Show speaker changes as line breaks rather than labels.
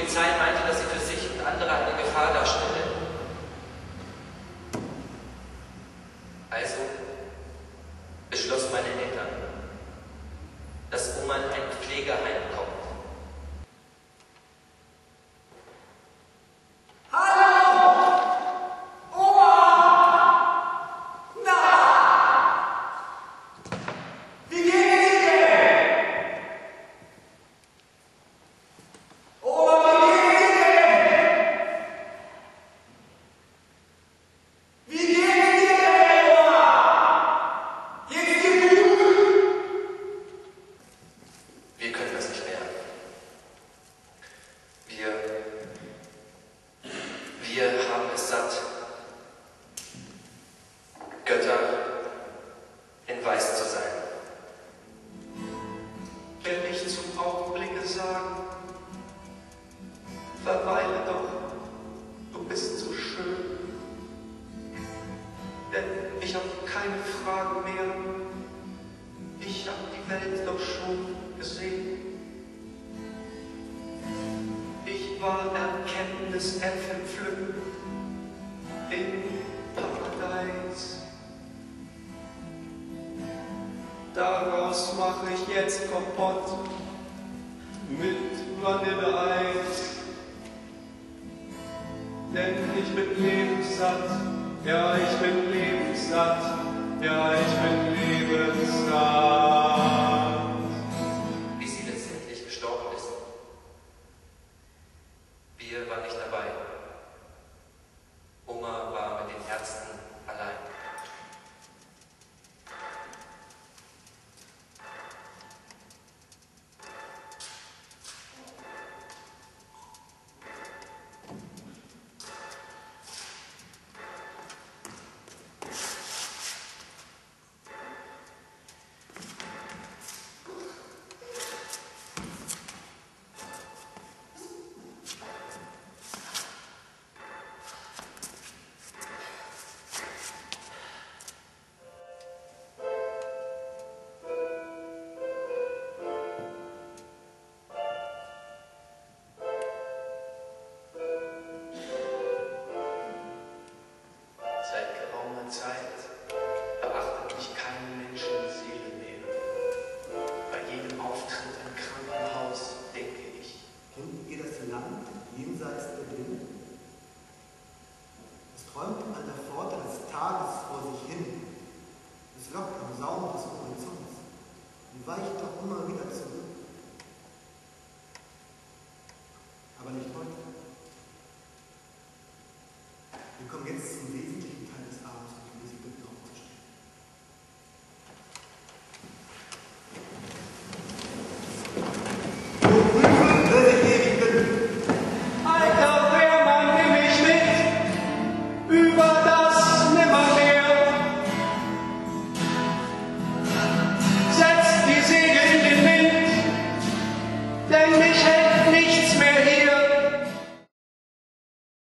Polizei meinte, dass sie für sich und andere eine Gefahr darstelle. Also beschlossen meine Eltern, dass Oma in ein Pflegeheim kommt. Wir haben es satt, Götter in Weiß zu sein.
Will ich zum Augenblicke sagen, verweile doch, du bist so schön. Denn ich habe keine Fragen mehr, ich habe die Welt doch schon gesehen. Ich war Erkenntnisäpfel pflücken im Paradies. Daraus mache ich jetzt Kompott mit Vanilleeis. Denn ich bin lebenssatt, ja ich bin lebenssatt, ja ich bin lebenssatt.